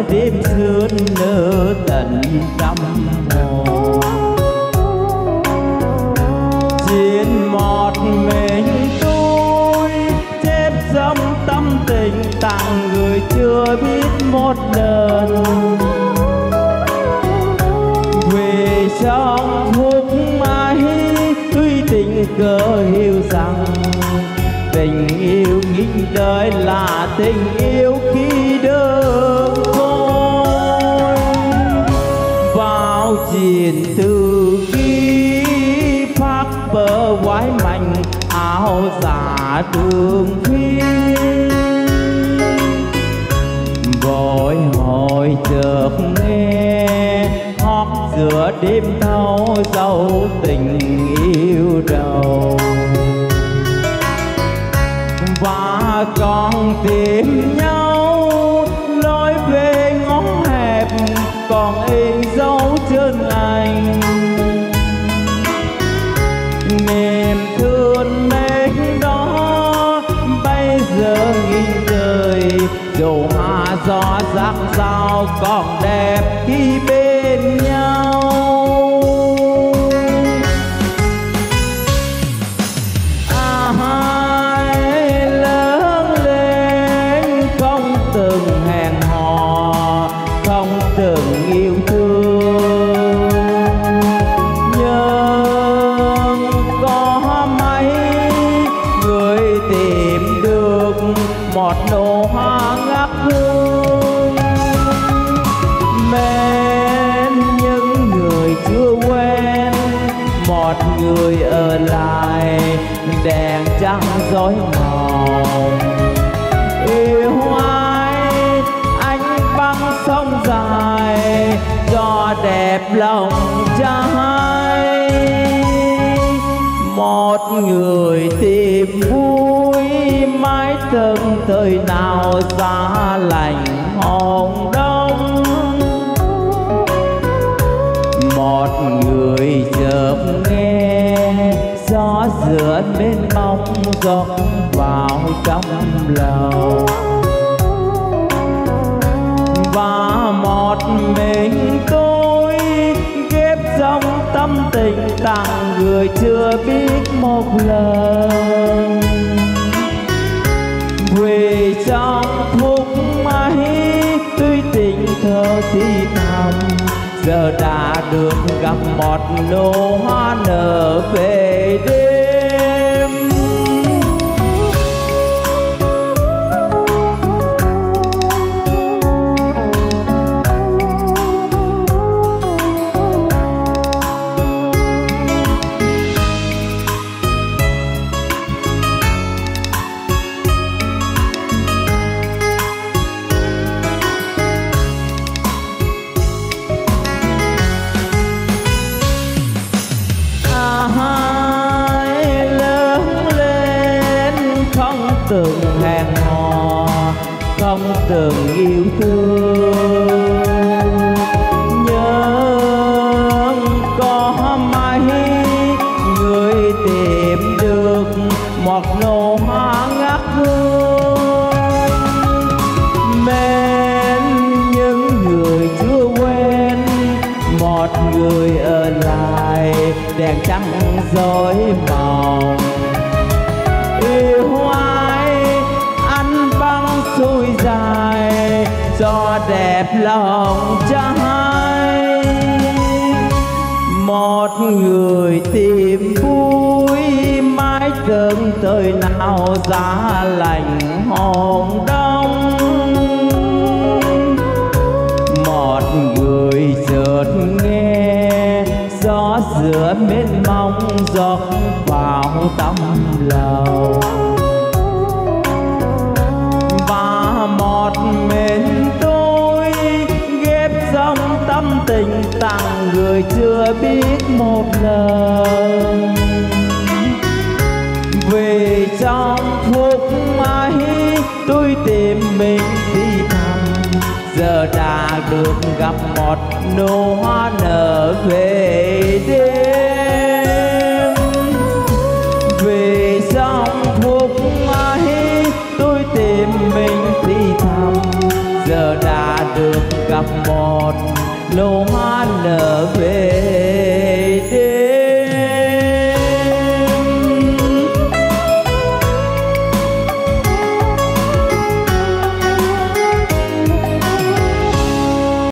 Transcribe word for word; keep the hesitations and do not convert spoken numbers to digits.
giữa đêm sương nở tận tâm hồn. Trên một mình tôi chép dòng tâm tình tặng người chưa biết một lần. Về trong phút ấy tuy tình cờ hiểu rằng tình yêu nghìn đời là tình yêu khi đơn côi. Vào chuyện từ khi phát bờ quái mạnh áo giả đường phiên, vội hồi chợt nghe hót giữa đêm thâu dấu tình yêu đầu. Và còn tìm nhau lối về ngõ hẹp còn in dấu chân anh. Niềm thương mến đó bây giờ nghìn đời, dù hoa gió rắc rào còn đẹp khi bên nhau. À, hai lớn lên không từng hẹn hò, không từng yêu thương, nhưng có mấy người tìm được một nụ hoa ngát hương. Mến những người chưa quen, một người ở lại đèn trắng rối màu. Yêu ai anh băng sông dài cho đẹp lòng trai. Một người tìm vui mãi từng thời nào giá lạnh hồng đông. Một người chợt nghe gió giữa mênh mông rót vào trong lòng. Và một mình tôi ghép dòng tâm tình tặng người chưa biết một lần. Về trong phút ấy tuy tình thơ thì thầm, giờ đã được gặp một nụ hoa nở về đêm. Hai lớn lên không từng hẹn hò, không từng yêu thương, nhưng có mấy người tìm được một nụ hoa ngát hương. Mến những người chưa quen, một người ở lại đèn trắng rối màu. Yêu ai anh băng xuôi dài cho đẹp lòng trai. Một người tìm vui mãi từng thời nào giá lạnh hồng đông. Một người chợt nghe gió giữa mênh mông rót vào tâm lòng. Và một mình tôi ghép dòng tâm tình tặng người chưa biết một lần. Về trong phút ấy tôi tìm mình thì thầm, giờ đã được gặp một nụ hoa nở về đêm. Về trong phút ấy tôi tìm mình thì thầm, giờ đã được gặp một nụ hoa nở về